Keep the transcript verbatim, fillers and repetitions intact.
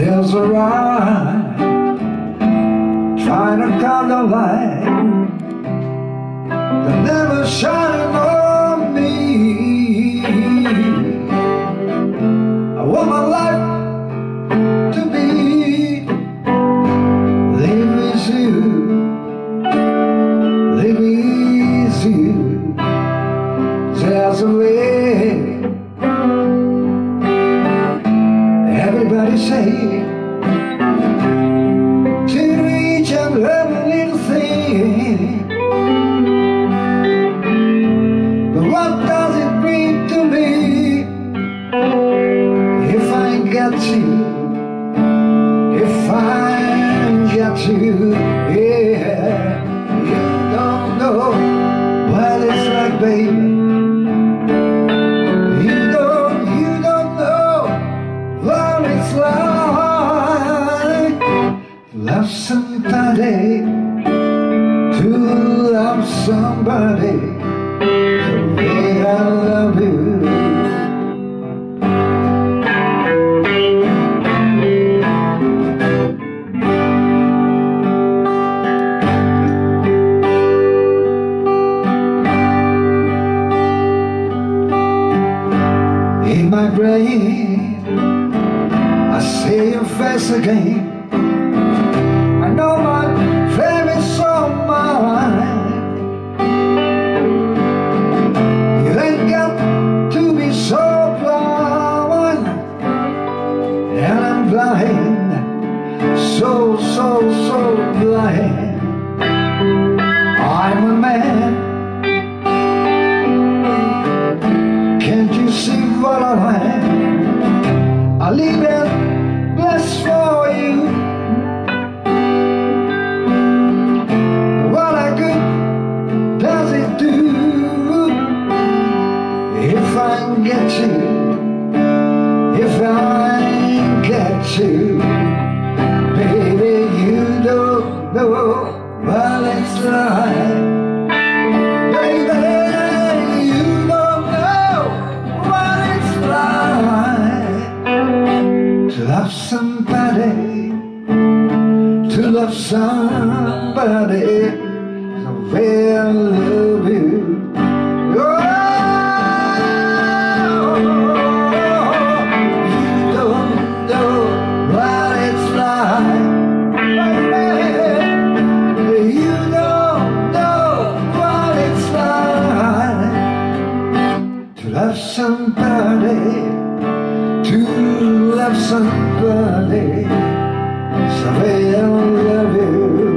There's a rhyme trying to come the light that never shining on me. I want my life to be live with you, live with you. There's a way. Everybody say to reach and every little thing, but what does it bring to me if I get you, if I get you? Yeah, you don't know what it's like, baby. Love somebody, to love somebody the way I love you. In my brain, I see your face again. I know my favorite song, mine. You ain't got to be so blind, and I'm blind, so, so, so blind. I'm a man. Can't you see what I am? I leave it blessed for you. If I get you, if I get you, baby, you don't know what it's like. Baby, you don't know what it's like to love somebody, to love somebody the way I love you. Love somebody, to love somebody, so I love you.